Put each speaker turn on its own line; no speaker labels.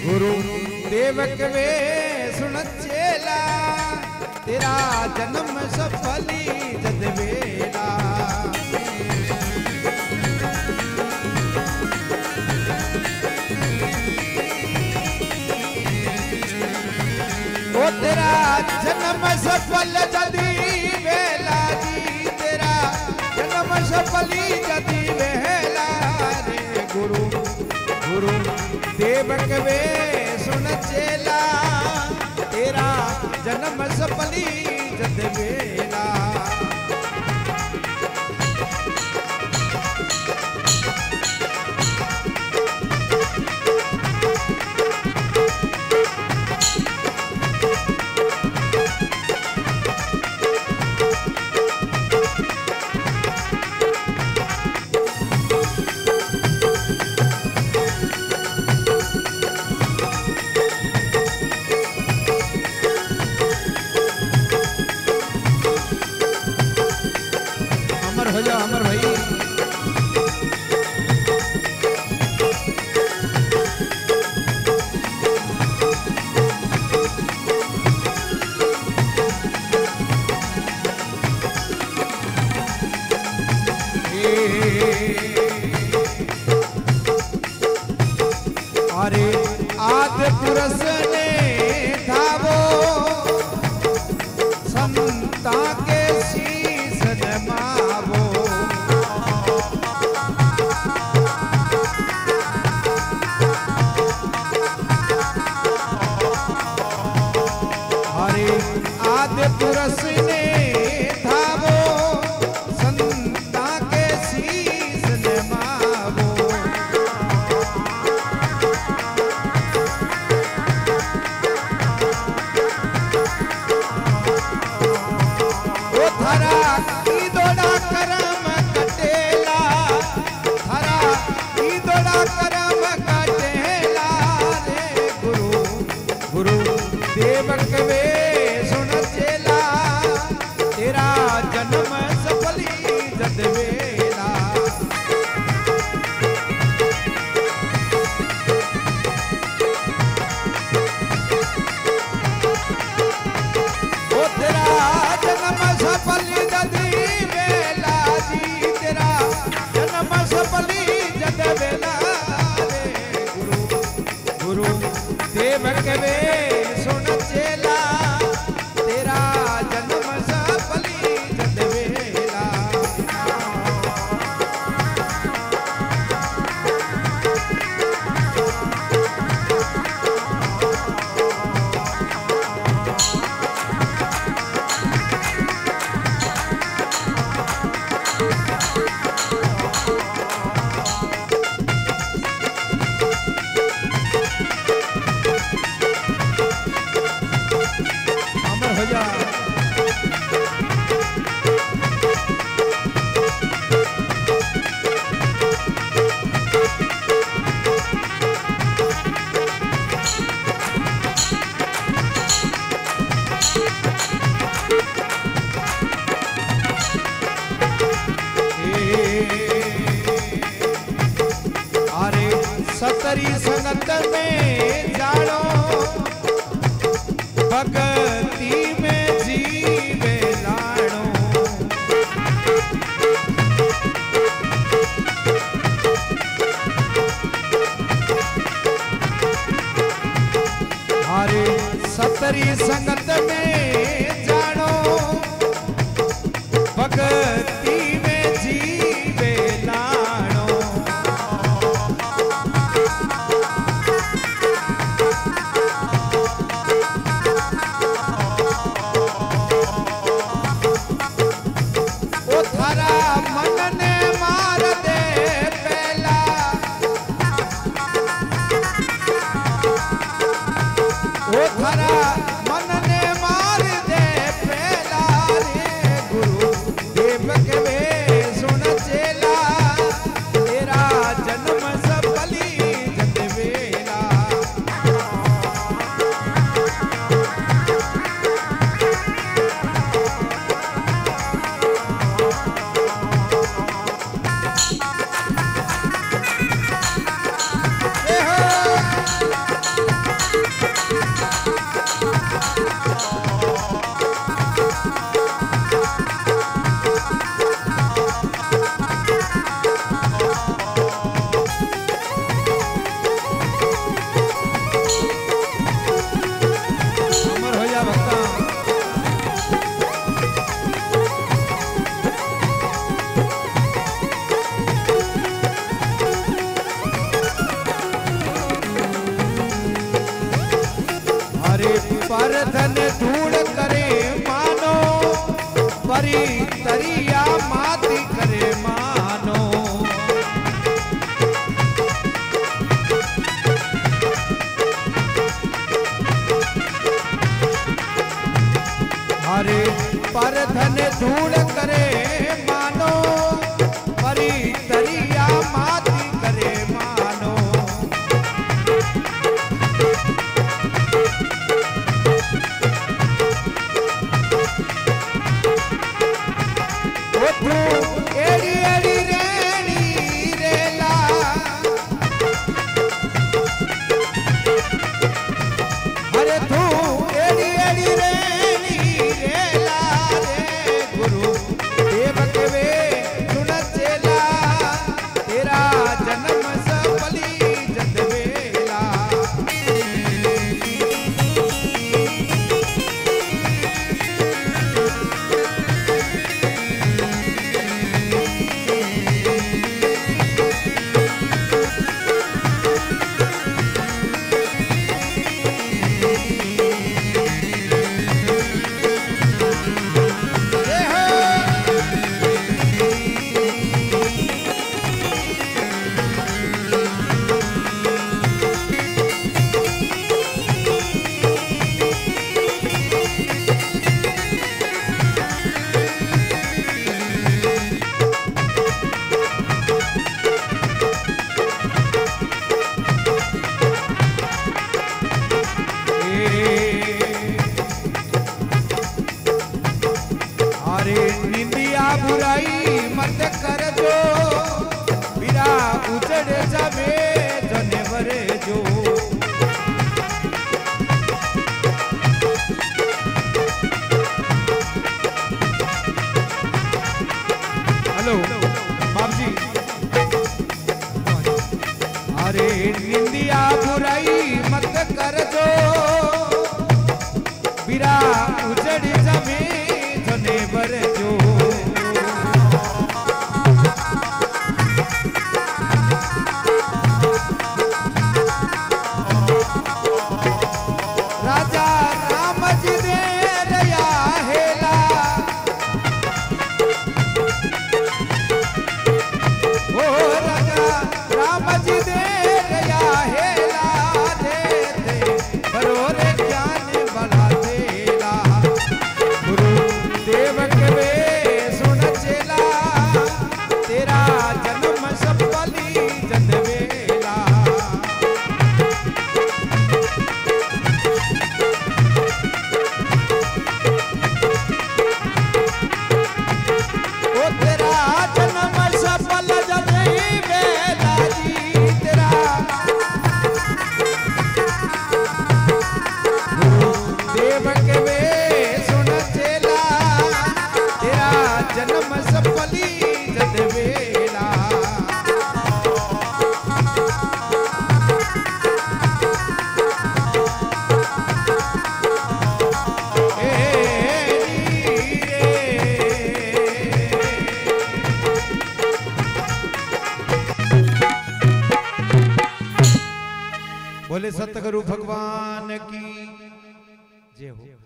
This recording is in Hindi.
गुरु देवक वे सुन चेला तेरा जन्म सफली जद वेला। ओ तेरा जन्म सफल जदी वेला जी तेरा जन्म सफली जदी वेला रे गुरु गुरु देवक वे सुन चेला तेरा जन्म सफली जद वेला। अमर भाई अरे आद पुरस ने धावो संता के शीस नमावो। अरे आद पुरस ने धावो संता के शीस नमावो। थारा की दोड़ा करम कटेला थारा की दोड़ा करम कटेला रे गुरु गुरु देवक वे सुन चेला तेरा जन्म सफली जद वेला। ओ तेरा जन्म सफली जदी वेला जी तेरा जन्म सफली जद वेला रे गुरु गुरु देवक वे सुन चेला तेरा जन्म सफली जद वेला। अमर हो जा अरे सतरी संगत में जानो भगती में जीवे लाणो। अरे सतरी संगत में जानो भगती में जीवे लाणो। ओ थारा मन ने मार दे पहला ओ थारा मन ने मार धन धूल करे मानो परी तरिया माती करे मानो अरे पर धन धूल करे मानो परी तरिया माती करे मानो एड़ी एड़ी रेणी रेला अरे तू एड़ी एड़ी रेणी रेला रे गुरु देवक वे सुन चेला तेरा जन्म सफली जद वेला बुराई मत कर जो बिरा उजड़ जावे जनेवर जो हेलो बाप जी अरे निंदिया बुराई मत कर जो बिरा उजड़ जावे जनेवर जो जन्म सफली जद वेला बोले सतगुरु भगवान की जय हो।